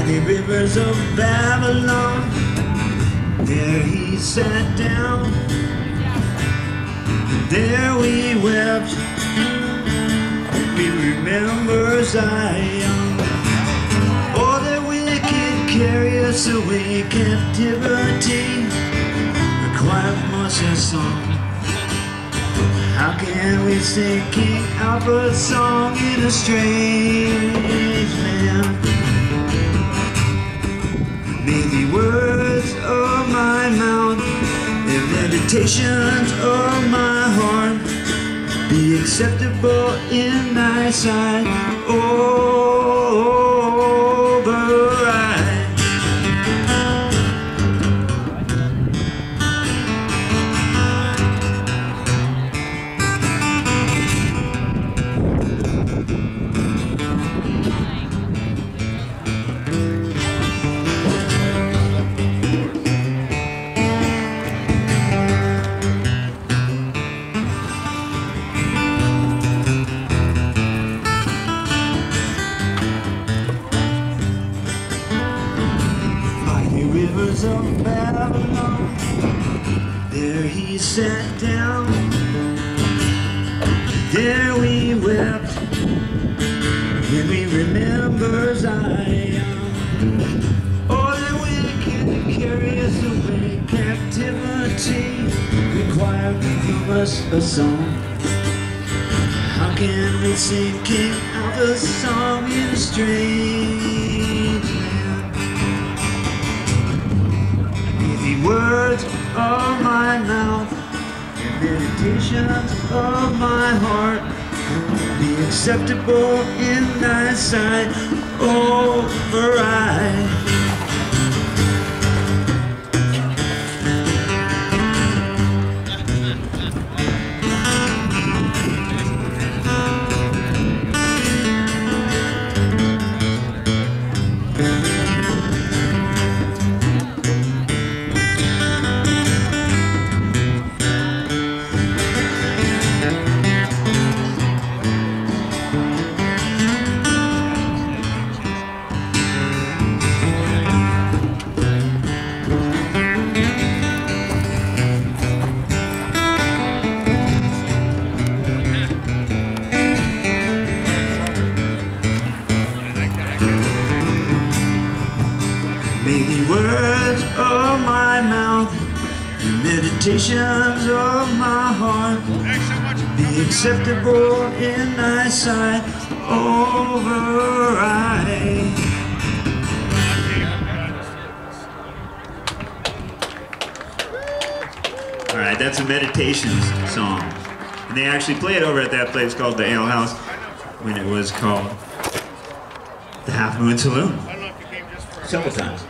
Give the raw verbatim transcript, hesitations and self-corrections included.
the rivers of Babylon. There he sat down, there we wept. We remember Zion. Oh, the wicked carry us away, captivity require from us a song. How can we sing King Alpha's song in a strange land? May the words of my mouth and meditations of my heart be acceptable in thy sight, override. Rivers of Babylon, there he sat down, there we wept when we remember Zion. Oh, the wicked carry us away, captivity required from us a song. How can we sing King Alpha's song in a strange land? The words of my mouth and meditations of my heart be acceptable in thy sight, override. May the words of my mouth and meditations of my heart be acceptable in thy sight, override. All right, that's a meditations song. And they actually play it over at that place called the Ale House when it was called the Half Moon Saloon. Several times.